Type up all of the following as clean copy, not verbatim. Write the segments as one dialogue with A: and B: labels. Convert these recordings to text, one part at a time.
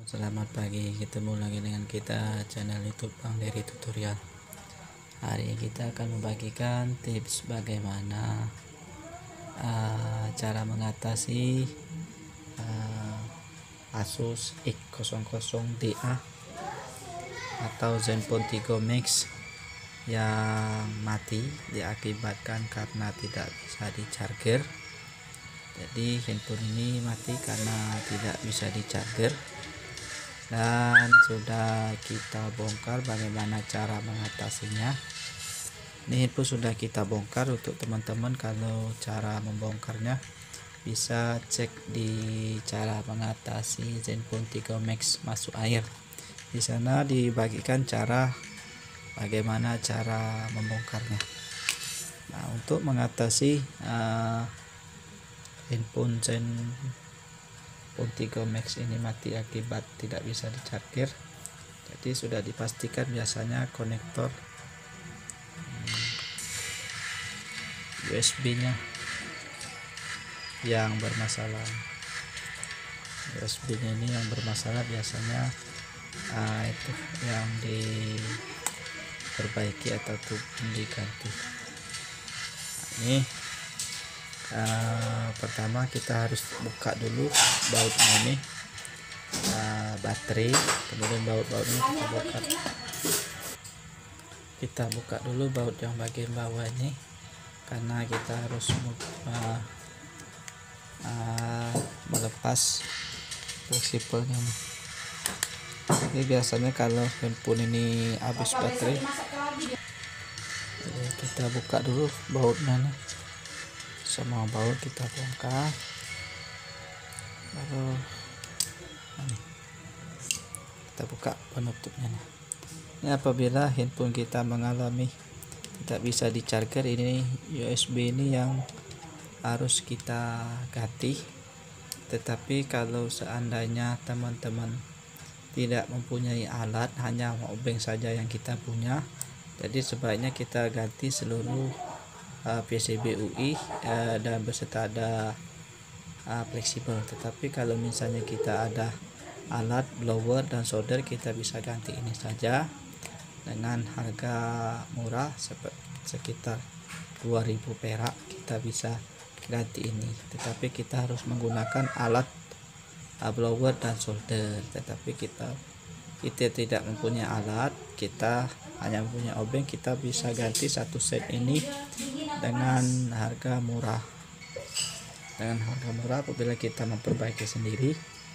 A: Selamat pagi, ketemu lagi dengan kita channel YouTube Bang Dery Tutorial. Hari ini kita akan membagikan tips bagaimana cara mengatasi Asus X00DA atau Zenfone 3 Max yang mati diakibatkan karena tidak bisa di-charger. Jadi handphone ini mati karena tidak bisa di-charger, dan sudah kita bongkar bagaimana cara mengatasinya. Ini handphone sudah kita bongkar. Untuk teman-teman, kalau cara membongkarnya bisa cek di cara mengatasi Zenfone 3 Max masuk air. Di sana dibagikan cara bagaimana cara membongkarnya. Nah, untuk mengatasi handphone Zenfone 3 Max ini mati akibat tidak bisa di-charger, jadi sudah dipastikan biasanya konektor USB nya yang bermasalah. USB nya ini yang bermasalah biasanya itu yang diperbaiki ataupun diganti. Ini pertama kita harus buka dulu bautnya ini, baterai, kemudian baut-bautnya kita bongkar. Kita buka dulu baut yang bagian bawah ini karena kita harus melepas fleksibelnya. Ini biasanya kalau handphone ini habis baterai, jadi kita buka dulu bautnya nih. Semua baut kita bongkar, baru kita buka penutupnya nih. Ini apabila handphone kita mengalami tidak bisa di-charger, ini USB ini yang harus kita ganti. Tetapi kalau seandainya teman-teman tidak mempunyai alat, hanya obeng saja yang kita punya, jadi sebaiknya kita ganti seluruh PCB UI dan beserta ada fleksibel. Tetapi kalau misalnya kita ada alat blower dan solder, kita bisa ganti ini saja dengan harga murah sekitar 2000 perak. Kita bisa ganti ini, tetapi kita harus menggunakan alat blower dan solder. Tetapi kita tidak mempunyai alat, kita hanya mempunyai obeng, kita bisa ganti satu set ini dengan harga murah. Dengan harga murah apabila kita memperbaiki sendiri,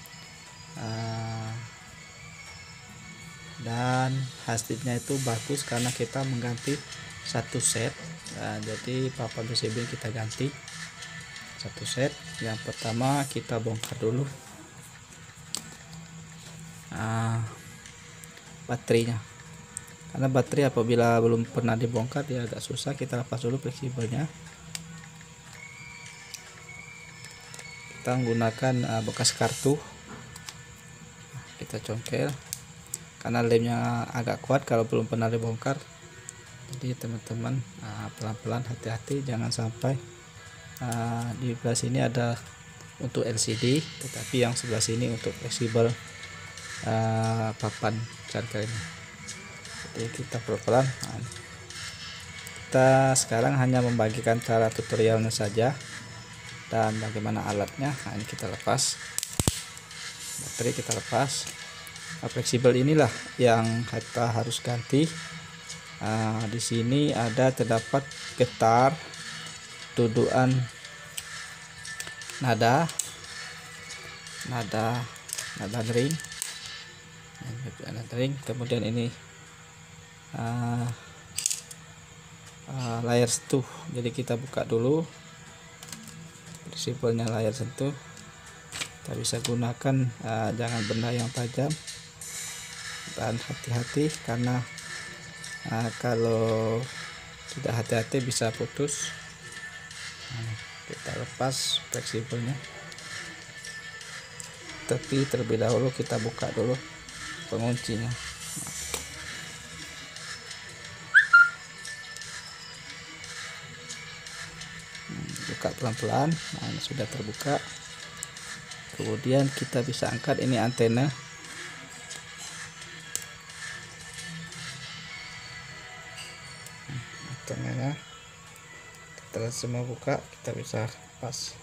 A: dan hasilnya itu bagus karena kita mengganti satu set. Jadi papan PCB kita ganti satu set. Yang pertama kita bongkar dulu baterainya, karena baterai apabila belum pernah dibongkar dia agak susah. Kita lepas dulu fleksibelnya. Kita menggunakan bekas kartu, kita congkel karena lemnya agak kuat kalau belum pernah dibongkar. Jadi teman-teman pelan-pelan, hati-hati, jangan sampai di sebelah sini ada untuk LCD, tetapi yang sebelah sini untuk fleksibel papan charger ini. Jadi kita pelan-pelan. Kita sekarang hanya membagikan cara tutorialnya saja dan bagaimana alatnya. Ini kita lepas baterai, kita lepas fleksibel, inilah yang kita harus ganti. Di sini terdapat getar tuduhan nada ring, kemudian ini layar sentuh. Jadi kita buka dulu fleksibelnya layar sentuh. Kita bisa gunakan jangan benda yang tajam, dan hati-hati karena kalau tidak hati-hati bisa putus. Kita lepas fleksibelnya, tapi terlebih dahulu kita buka dulu penguncinya. Buka pelan-pelan. Ini sudah terbuka. Kemudian kita bisa angkat ini antena setelah semua buka kita bisa lepas.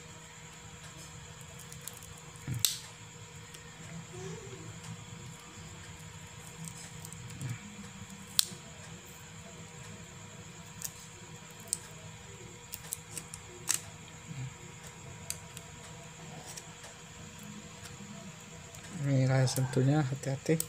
A: Ini layar sentuhnya, hati-hati.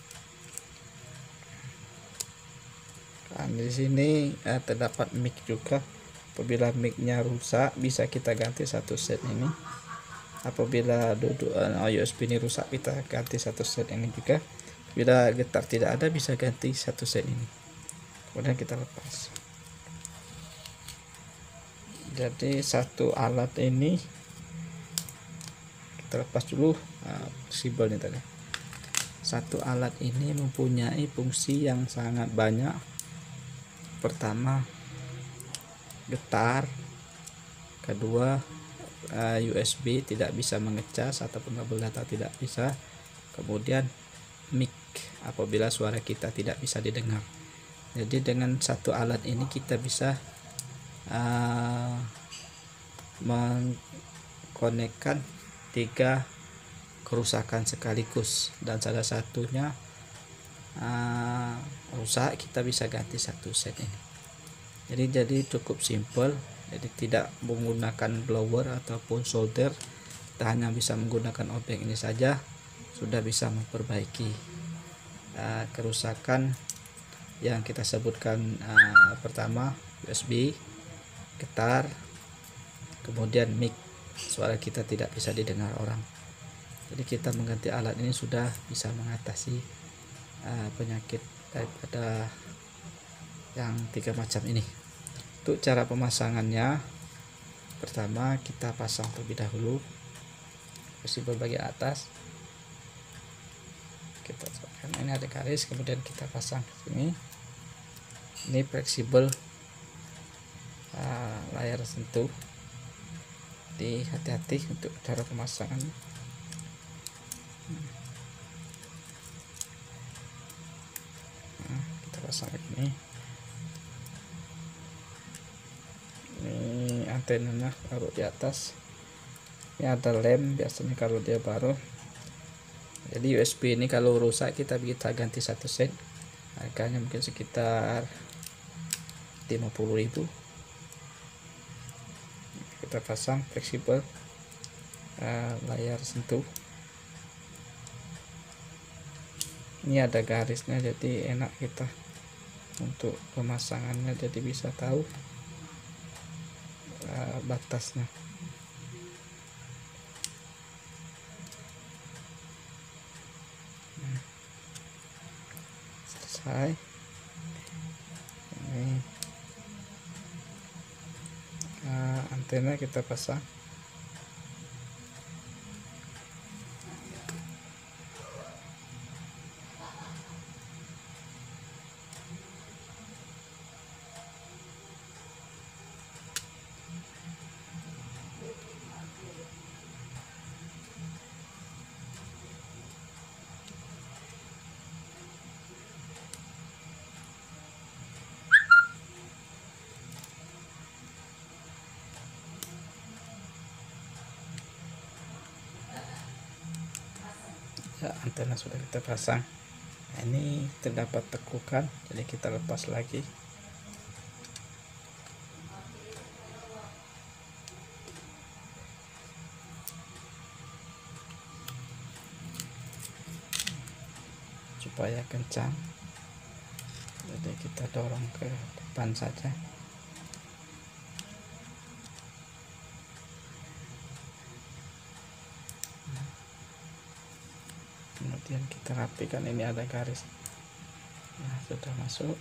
A: Kan di sini terdapat mic juga. Apabila mic-nya rusak bisa kita ganti satu set ini. Apabila USB ini rusak kita ganti satu set ini juga. Bila getar tidak ada bisa ganti satu set ini. Kemudian kita lepas. Jadi satu alat ini kita lepas dulu fleksibel nih tadi. Satu alat ini mempunyai fungsi yang sangat banyak. Pertama, getar. Kedua, USB tidak bisa mengecas ataupun kabel data tidak bisa. Kemudian mic apabila suara kita tidak bisa didengar. Jadi dengan satu alat ini kita bisa mengkonekkan 3 kerusakan sekaligus, dan salah satunya rusak, kita bisa ganti satu set ini. Jadi cukup simple. Jadi tidak menggunakan blower ataupun solder, kita hanya bisa menggunakan objek ini saja sudah bisa memperbaiki kerusakan yang kita sebutkan. Pertama USB, getar, kemudian mic, suara kita tidak bisa didengar orang. Jadi kita mengganti alat ini sudah bisa mengatasi penyakit daripada yang 3 macam ini. Untuk cara pemasangannya, pertama kita pasang terlebih dahulu fleksibel bagian atas. Kita tekan, ini ada garis, kemudian kita pasang ke sini. Ini fleksibel layar sentuh. Jadi hati-hati untuk cara pemasangan. Kita pasang ini. Ini antenanya taruh di atas. Ini ada lem biasanya kalau dia baru. Jadi USB ini kalau rusak kita ganti satu set. Harganya mungkin sekitar 50.000. Kita pasang fleksibel layar sentuh. Ini ada garisnya, jadi enak kita untuk pemasangannya, jadi bisa tahu batasnya. Selesai. Ini antena kita pasang. Ya, antena sudah kita pasang. Nah, ini terdapat tekukan, jadi kita lepas lagi. Supaya kencang, jadi kita dorong ke depan saja. Kemudian kita rapikan, ini ada garis. Nah, sudah masuk.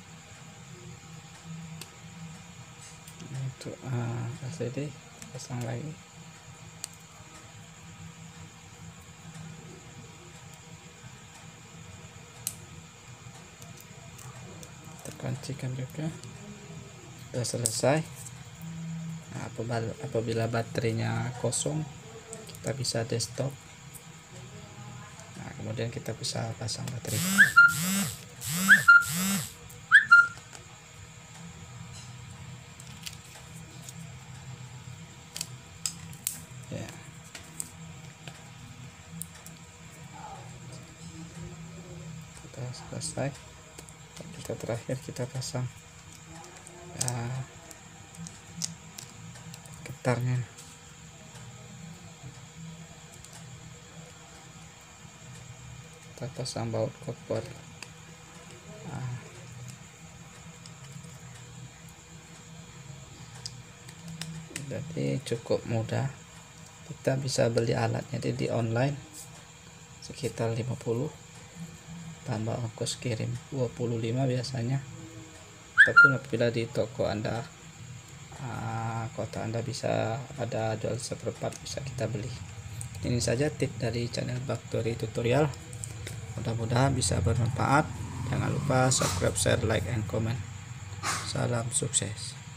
A: Nah, itu LCD pasang lagi. Kita kuncikan juga. Sudah selesai. Nah, apabila baterainya kosong kita bisa desktop. Kemudian kita bisa pasang baterai. kita selesai. Kita terakhir kita pasang getarnya. Kita pasang baut koper. Jadi cukup mudah, kita bisa beli alatnya di online sekitar 50 tambah ongkos kirim 25 biasanya, ataupun apabila di toko Anda kota Anda bisa ada jual seperempat, bisa kita beli. Ini saja tip dari channel Baktori Tutorial, mudah-mudahan bisa bermanfaat. Jangan lupa subscribe, share, like, and comment. Salam sukses.